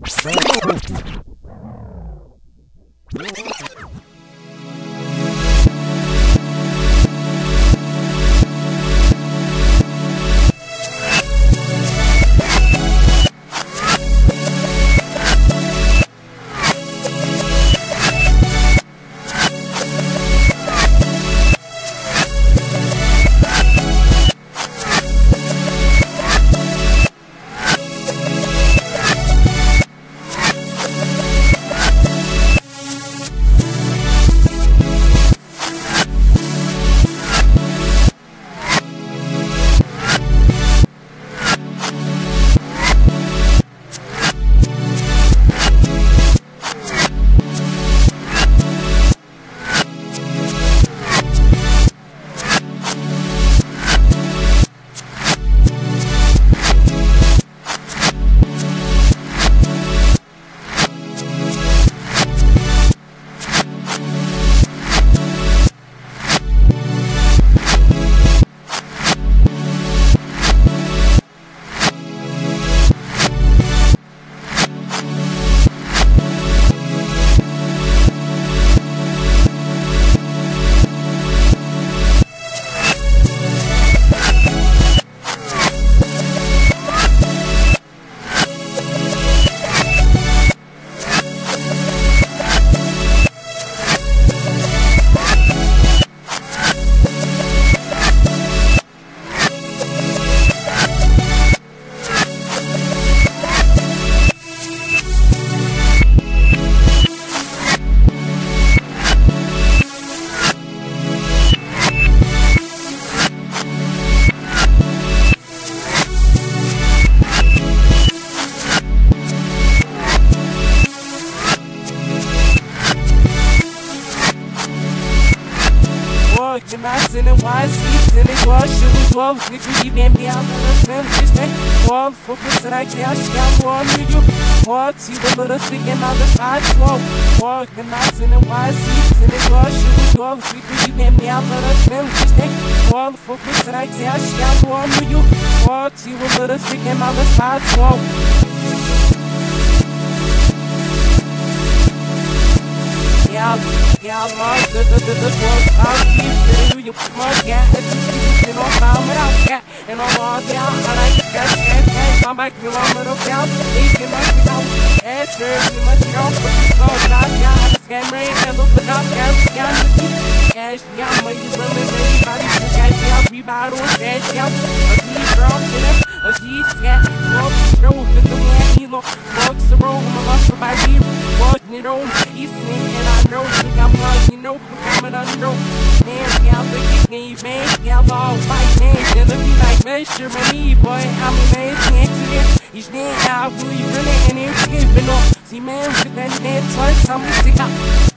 In my sin and why seats in it was sugar 12 nigga you been me out of the slim just take all focus that I can't stand for you what see the little thing in on the side slow walk in my sin and why seats in it was sugar 12 nigga you been me out of the slim just take all focus that I can't stand for you what see the little thing in on the side slow yeah, I'm the world I'll keep you plug yeah, you know how I'm out yeah, and I'm all down, I like to get I'm back to my little town, you must be out, answer, you must be out, but you go down, yeah, the scam rain, and look it up, cash, yeah, but you limit anybody to cash out, rebound, cash out, a deep girl, a deep cat, smoke, no, with the man, he looks, smokes the room, I'm lost for my deep, walking it on, he's and I know, think I'm like, you know, I'm coming under, man, yeah, I'm looking at man, yeah, I'm all white, man, and looking like measure me, boy, I'm a man, can't he's there, I really, and it's giving up, see, man, with that net, twice, I'm sick out.